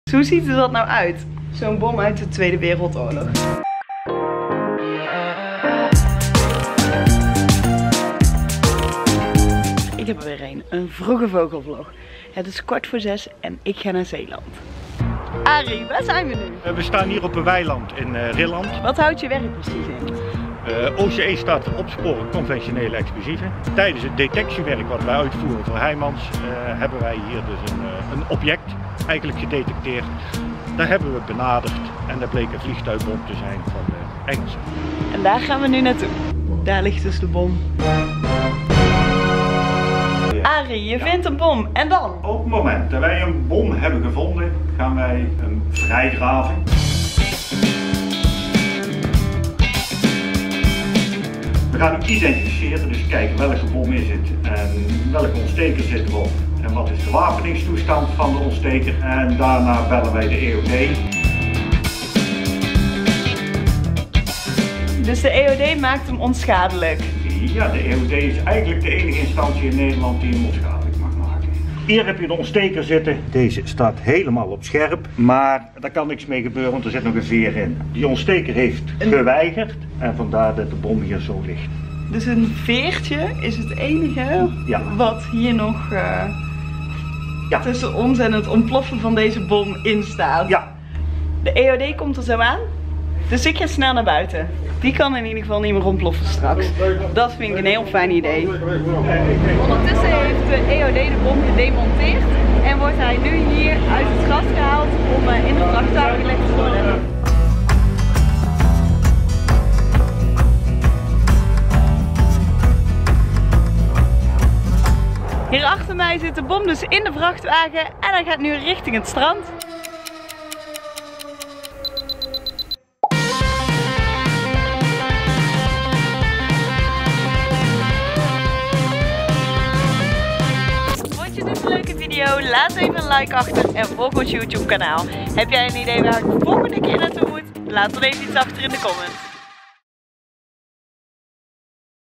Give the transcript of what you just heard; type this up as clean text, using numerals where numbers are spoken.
Dus hoe ziet er dat nou uit? Zo'n bom uit de Tweede Wereldoorlog. Ik heb er weer een vroege vogelvlog. Het is 5:45 en ik ga naar Zeeland. Arie, waar zijn we nu? We staan hier op een weiland in Rilland. Wat houdt je werk precies in? OCE staat voor opsporen conventionele explosieven. Tijdens het detectiewerk wat wij uitvoeren voor Heijmans hebben wij hier dus een object eigenlijk gedetecteerd. Daar hebben we benaderd en daar bleek een vliegtuigbom te zijn van de Engelsen. En daar gaan we nu naartoe. Daar ligt dus de bom. Arie, je vindt een bom en dan? Op het moment dat wij een bom hebben gevonden, gaan wij hem vrijgraven. We gaan hem identificeren, dus kijken welke bom is het en welke ontsteker zit erop. En wat is de wapeningstoestand van de ontsteker en daarna bellen wij de EOD. Dus de EOD maakt hem onschadelijk? Ja, de EOD is eigenlijk de enige instantie in Nederland die hem onschadelijk mag maken. Hier heb je de ontsteker zitten. Deze staat helemaal op scherp, maar daar kan niks mee gebeuren, want er zit nog een veer in. Die ontsteker heeft geweigerd en vandaar dat de bom hier zo ligt. Dus een veertje is het enige wat hier nog tussen ons en het ontploffen van deze bom in staat. Ja. De EOD komt er zo aan, dus ik ga snel naar buiten. Die kan in ieder geval niet meer ontploffen straks. Dat vind ik een heel fijn idee. Ondertussen heeft de EOD de bom gedemonteerd en wordt hij nu hier uit het gas gehaald om in de vrachtwagen gelegd te worden. Hier achter mij zit de bom dus in de vrachtwagen en hij gaat nu richting het strand. Vond je dit een leuke video? Laat even een like achter en volg ons YouTube kanaal. Heb jij een idee waar ik de volgende keer naartoe moet? Laat dan even iets achter in de comments.